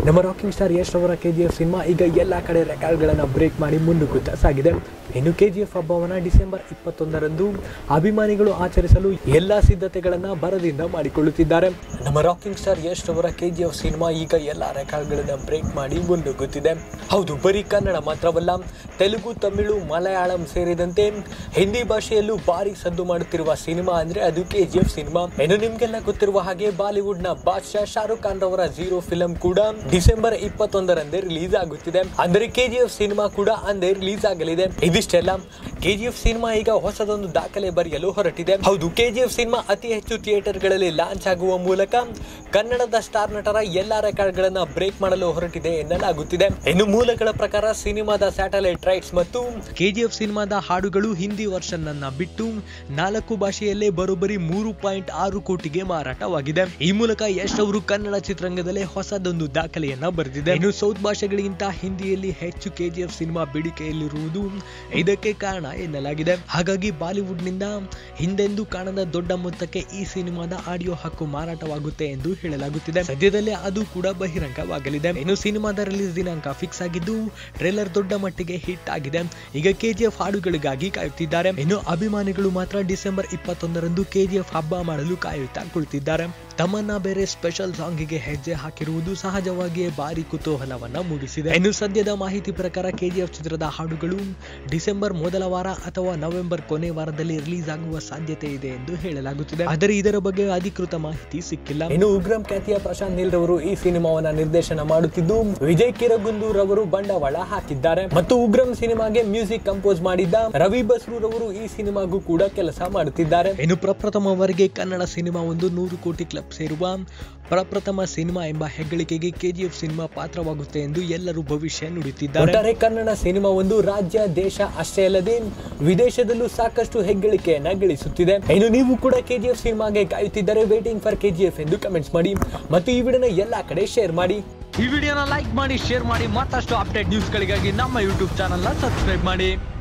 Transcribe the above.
ನಮ್ಮ rocking star Yash ಅವರ KGF cinema ಈಗ ಎಲ್ಲ ಕಡೆ ರೆಕಾರ್ಡ್ಗಳನ್ನು ಬ್ರೇಕ್ ಮಾಡಿ ಮುನ್ನುಗ್ಗುತ್ತಾ ಸಾಗಿದೆ. ಇನ್ನು KGF ಹಬ್ಬವನ್ನು ಡಿಸೆಂಬರ್ 21ರಂದು ಅಭಿಮಾನಿಗಳು ಆಚರಿಸಲು ಎಲ್ಲ ಸಿದ್ಧತೆಗಳನ್ನು ಭರದಿಂದ ಮಾಡಿಕೊಳ್ಳುತ್ತಿದ್ದಾರೆ. ನಮ್ಮ ರಾಕಿಂಗ್ ಸ್ಟಾರ್ ಯಶ್ ಅವರ KGF ಸಿನಿಮಾ ಈಗ ಎಲ್ಲ ರೆಕಾರ್ಡ್ಗಳನ್ನು ಬ್ರೇಕ್ ಮಾಡಿ ಮುನ್ನುಗ್ಗುತ್ತಿದೆ. ಹೌದು, ಬರೀ ಕನ್ನಡ ಮಾತ್ರವಲ್ಲ, ತೆಲುಗು, ತಮಿಳು, ಮಲಯಾಳಂ ಸೇರಿದಂತೆ ಹಿಂದಿ ಭಾಷೆಯಲ್ಲೂ ಭಾರಿ ಸದ್ದು ಮಾಡುತ್ತಿರುವ ಸಿನಿಮಾ ಅಂದ್ರೆ ಅದು KGF ಸಿನಿಮಾ. ಇನ್ನು ನಿಮ್ಗೆಲ್ಲ ಗೊತ್ತಿರುವ ಹಾಗೆ ಬಾಲಿವುಡ್ ನ ಬಾದ್ಶಾ ಶಾರುಖ್ ಖಾನ್ ರವರ ಝೀರೋ ಫಿಲಂ ಕೂಡ ಡಿಸೆಂಬರ್ 21ರಂದೇ ರಿಲೀಸ್ ಆಗುತ್ತಿದೆ. ಅಂದರೆ KGF ಸಿನಿಮಾ ಕೂಡ ಅಂದೇ ರಿಲೀಸ್ ಆಗಲಿದೆ. ಇದಿಷ್ಟೆಲ್ಲ KGF ಸಿನಿಮಾ ಈಗ ಹೊಸದೊಂದು ದಾಖಲೆ ಬರೆಯಲು ಹೊರಟಿದೆ. ಹೌದು, KGF ಸಿನಿಮಾ ಅತಿ ಹೆಚ್ಚು ಥಿಯೇಟರ್ ಗಳಲ್ಲಿ ಲಾಂಚ್ ಆಗುವ ಮೂಲಕ ಕನ್ನಡದ ಸ್ಟಾರ್ ನಟರ ಎಲ್ಲಾ ರೆಕಾರ್ಡ್ ಗಳನ್ನ ಬ್ರೇಕ್ ಮಾಡಲು ಹೊರಟಿದೆ ಎನ್ನಲಾಗುತ್ತಿದೆ. ಇನ್ನು ಮೂಲಗಳ ಪ್ರಕಾರ ಸಿನಿಮಾದ ಸ್ಯಾಟಲೈಟ್ ರೈಟ್ಸ್ ಮತ್ತು KGF ಸಿನಿಮಾದ ಹಾಡುಗಳು ಹಿಂದಿ ವರ್ಷನ್ ಅನ್ನ ಬಿಟ್ಟು 4 ಭಾಷೆಯಲ್ಲೇ ಬರೋಬ್ಬರಿ 3.6 ಕೋಟಿಗೆ ಮಾರಾಟವಾಗಿದೆ. ಈ ಮೂಲಕ ಯಶ್ ಅವರು ಕನ್ನಡ ಚಿತ್ರರಂಗದಲ್ಲೇ ಹೊಸದೊಂದು ದಾಖಲೆಯನ್ನ ಬರೆದಿದೆ. ಇನ್ನು ಸೌತ್ ಭಾಷೆಗಳಿಗಿಂತ ಹಿಂದಿಯಲ್ಲಿ ಹೆಚ್ಚು KGF ಸಿನಿಮಾ ಬೇಡಿಕೆಯಲ್ಲಿರುವುದು ಇದಕ್ಕೆ ಕಾರಣ ಎನ್ನಲಾಗಿದೆ. ಹಾಗಾಗಿ ಬಾಲಿವುಡ್ ನಿಂದ ಹಿಂದೆಂದೂ ಕಾಣದ ದೊಡ್ಡ ಮೊತ್ತಕ್ಕೆ ಈ ಸಿನಿಮಾದ ಆಡಿಯೋ ಹಕ್ಕು ಮಾರಾಟವಾಗುತ್ತೆ ಎಂದು ಹೇಳಲಾಗುತ್ತಿದೆ. ಸದ್ಯದಲ್ಲೇ ಅದು ಕೂಡ ಬಹಿರಂಗವಾಗಲಿದೆ. ಇನ್ನು ಸಿನಿಮಾದ ರಿಲೀಸ್ ದಿನಾಂಕ ಫಿಕ್ಸ್ ಆಗಿದ್ದು ಟ್ರೇಲರ್ ದೊಡ್ಡ ಮಟ್ಟಿಗೆ ಹಿಟ್ ಆಗಿದೆ. ಈಗ KGF ಹಾಡುಗಳಿಗಾಗಿ ಕಾಯುತ್ತಿದ್ದಾರೆ. ಇನ್ನು ಅಭಿಮಾನಿಗಳು ಮಾತ್ರ ಡಿಸೆಂಬರ್ 21ರಂದು KGF ಹಬ್ಬ ಮಾಡಲು ಕಾಯುತ್ತಾ ಕುಳಿತಿದ್ದಾರೆ. ತಮ್ಮನ್ನ ಬೇರೆ ಸ್ಪೆಷಲ್ ಸಾಂಗಿಗೆ ಹೆಜ್ಜೆ ಹಾಕಿರುವುದು ಸಹಜವಾಗಿಯೇ ಭಾರಿ ಕುತೂಹಲವನ್ನ ಮೂಡಿಸಿದೆ. ಇನ್ನು ಸದ್ಯದ ಮಾಹಿತಿ ಪ್ರಕಾರ KGF ಚಿತ್ರದ ಹಾಡುಗಳು ಡಿಸೆಂಬರ್ ಮೊದಲ ವಾರ ಅಥವಾ ನವೆಂಬರ್ ಕೊನೆ ವಾರದಲ್ಲಿ ರಿಲೀಸ್ ಆಗುವ ಸಾಧ್ಯತೆ ಇದೆ ಎಂದು ಹೇಳಲಾಗುತ್ತಿದೆ. ಆದರೆ ಇದರ ಬಗ್ಗೆ ಅಧಿಕೃತ ಮಾಹಿತಿ ಸಿಕ್ಕಿಲ್ಲ. ಇನ್ನು ಉಗ್ರಂ ಖ್ಯಾತಿಯ ಪ್ರಶಾಂತ್ ನೀಲ್ ರವರು ಈ ಸಿನಿಮಾವನ್ನ ನಿರ್ದೇಶನ ಮಾಡುತ್ತಿದ್ದು ವಿಜಯ್ ಕಿರಗುಂದೂರ್ ರವರು ಬಂಡವಾಳ ಹಾಕಿದ್ದಾರೆ. ಮತ್ತು ಉಗ್ರಂ ಸಿನಿಮಾಗೆ ಮ್ಯೂಸಿಕ್ ಕಂಪೋಸ್ ಮಾಡಿದ್ದ ರವಿ ಬಸ್ರೂ ರವರು ಈ ಸಿನಿಮಾಗೂ ಕೂಡ ಕೆಲಸ ಮಾಡುತ್ತಿದ್ದಾರೆ. ಇನ್ನು ಪ್ರಪ್ರಥಮವರೆಗೆ ಕನ್ನಡ ಸಿನಿಮಾ ಒಂದು 100 ಕೋಟಿ ಕ್ಲಬ್ ಸೇರುವ ಪ್ರಪ್ರಥಮ ಸಿನಿಮಾ ಎಂಬ ಹೆಗ್ಗಳಿಕೆಗೆ KGF ಸಿನಿಮಾ ಪಾತ್ರವಾಗುತ್ತೆ ಎಂದು ಎಲ್ಲರೂ ಭವಿಷ್ಯ ನುಡಿಯುತ್ತಿದ್ದಾರೆ. ಒಟ್ಟಾರೆ ಕನ್ನಡ ಸಿನಿಮಾ ಒಂದು ರಾಜ್ಯ, ದೇಶ ಅಷ್ಟೇ ಅಲ್ಲದೆ ವಿದೇಶದಲ್ಲೂ ಸಾಕಷ್ಟು ಹೆಗ್ಗಳಿಕೆಯನ್ನ ಗಳಿಸುತ್ತಿದೆ. ಇನ್ನು ನೀವು ಕೂಡ KGF ಸಿನಿಮಾಗೆ ಕಾಯುತ್ತಿದ್ದರೆ ವೇಟಿಂಗ್ ಫಾರ್ KGF ಎಂದು ಕಮೆಂಟ್ಸ್ ಮಾಡಿ ಮತ್ತು ಈ ವಿಡಿಯೋನ ಎಲ್ಲಾ ಕಡೆ ಶೇರ್ ಮಾಡಿ. ಈ ವಿಡಿಯೋನ ಲೈಕ್ ಮಾಡಿ, ಶೇರ್ ಮಾಡಿ. ಮತ್ತಷ್ಟು ಅಪ್ಡೇಟ್ ನ್ಯೂಸ್ ಗಳಿಗಾಗಿ ನಮ್ಮ ಯೂಟ್ಯೂಬ್ ಚಾನೆಲ್ ನ ಸಬ್ಸ್ಕ್ರೈಬ್ ಮಾಡಿ.